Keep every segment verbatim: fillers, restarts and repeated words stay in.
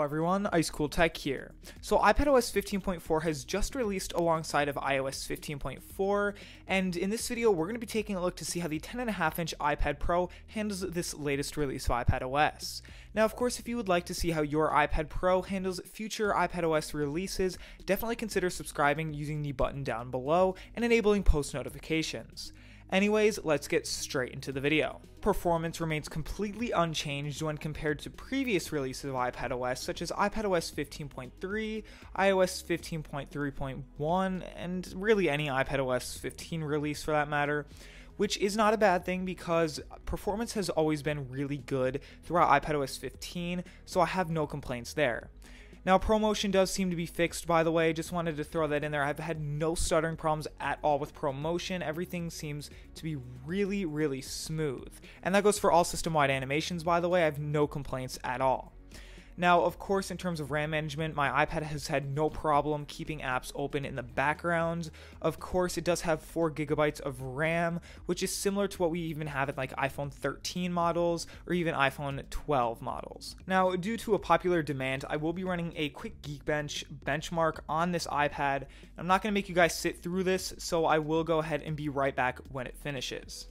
Hello everyone, IceCool Tech here. So iPadOS fifteen point four has just released alongside of i O S fifteen point four, and in this video we're going to be taking a look to see how the ten point five inch iPad Pro handles this latest release of iPadOS. Now of course, if you would like to see how your iPad Pro handles future iPadOS releases, definitely consider subscribing using the button down below and enabling post notifications. Anyways, let's get straight into the video. Performance remains completely unchanged when compared to previous releases of iPadOS, such as iPadOS fifteen point three, i O S fifteen point three point one, and really any iPadOS fifteen release for that matter, which is not a bad thing because performance has always been really good throughout iPadOS fifteen, so I have no complaints there. Now, ProMotion does seem to be fixed, by the way. Just wanted to throw that in there. I've had no stuttering problems at all with ProMotion. Everything seems to be really, really smooth. And that goes for all system-wide animations, by the way. I have no complaints at all. Now, of course, in terms of RAM management, my iPad has had no problem keeping apps open in the background. Of course, it does have four gigabytes of RAM, which is similar to what we even have in like iPhone thirteen models or even iPhone twelve models. Now, due to a popular demand, I will be running a quick Geekbench benchmark on this iPad. I'm not going to make you guys sit through this, so I will go ahead and be right back when it finishes.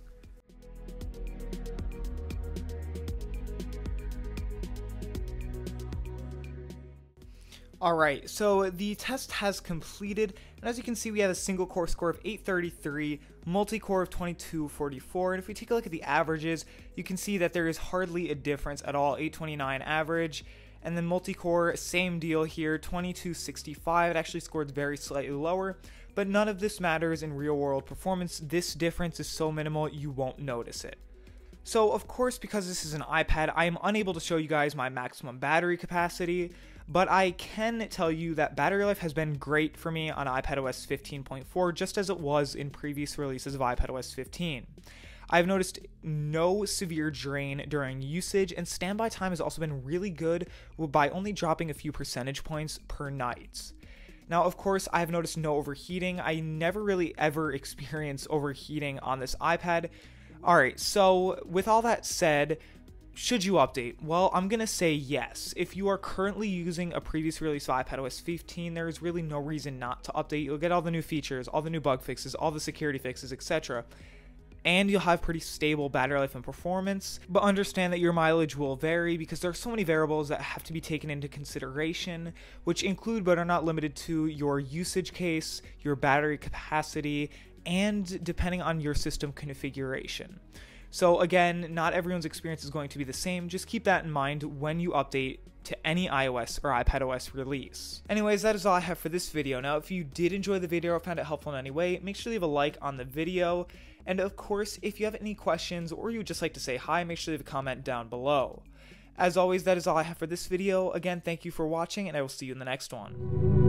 Alright, so the test has completed, and as you can see we have a single core score of eight thirty-three, multi-core of twenty-two forty-four, and if we take a look at the averages, you can see that there is hardly a difference at all, eight twenty-nine average, and then multi-core, same deal here, twenty-two sixty-five, it actually scored very slightly lower, but none of this matters in real-world performance. This difference is so minimal you won't notice it. So of course, because this is an iPad, I am unable to show you guys my maximum battery capacity, but I can tell you that battery life has been great for me on iPadOS fifteen point four, just as it was in previous releases of iPadOS fifteen. I've noticed no severe drain during usage, and standby time has also been really good by only dropping a few percentage points per night. Now, of course, I have noticed no overheating. I never really ever experienced overheating on this iPad. Alright, so with all that said, should you update? Well, I'm going to say yes. If you are currently using a previous release of iPadOS fifteen, there is really no reason not to update. You'll get all the new features, all the new bug fixes, all the security fixes, et cetera. And you'll have pretty stable battery life and performance, but understand that your mileage will vary because there are so many variables that have to be taken into consideration, which include but are not limited to your usage case, your battery capacity, and depending on your system configuration. So again, not everyone's experience is going to be the same. Just keep that in mind when you update to any iOS or iPadOS release. Anyways, that is all I have for this video. Now, if you did enjoy the video or found it helpful in any way, make sure to leave a like on the video. And of course, if you have any questions or you would just like to say hi, make sure to leave a comment down below. As always, that is all I have for this video. Again, thank you for watching, and I will see you in the next one.